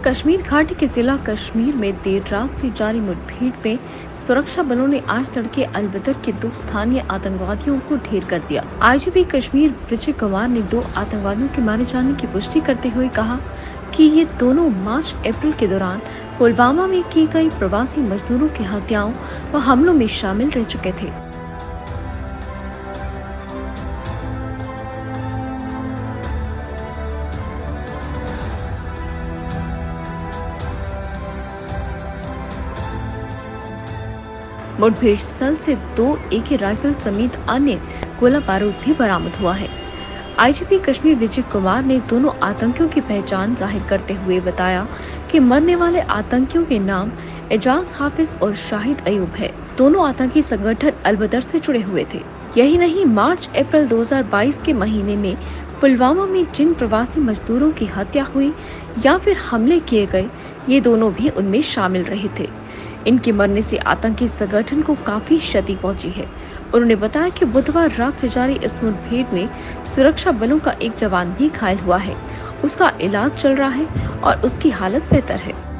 कश्मीर घाटी के जिला कश्मीर में देर रात से जारी मुठभेड़ में सुरक्षा बलों ने आज तड़के अलबदर के 2 स्थानीय आतंकवादियों को ढेर कर दिया। आईजीपी कश्मीर विजय कुमार ने 2 आतंकवादियों के मारे जाने की पुष्टि करते हुए कहा कि ये दोनों मार्च अप्रैल के दौरान पुलवामा में की गई प्रवासी मजदूरों की हत्याओं व हमलों में शामिल रह चुके थे। मुठभेड़ स्थल से 2 AK राइफल समेत अन्य गोला बारूद भी बरामद हुआ है। आईजीपी कश्मीर विजय कुमार ने दोनों आतंकियों की पहचान जाहिर करते हुए बताया कि मरने वाले आतंकियों के नाम एजाज हाफिज और शाहिद अयूब है। दोनों आतंकी संगठन अलबदर से जुड़े हुए थे। यही नहीं, मार्च अप्रैल 2022 के महीने में पुलवामा में जिन प्रवासी मजदूरों की हत्या हुई या फिर हमले किए गए, ये दोनों भी उनमें शामिल रहे थे। इनके मरने से आतंकी संगठन को काफी क्षति पहुंची है। उन्होंने बताया कि बुधवार रात से जारी इस मुठभेड़ में सुरक्षा बलों का एक जवान भी घायल हुआ है। उसका इलाज चल रहा है और उसकी हालत बेहतर है।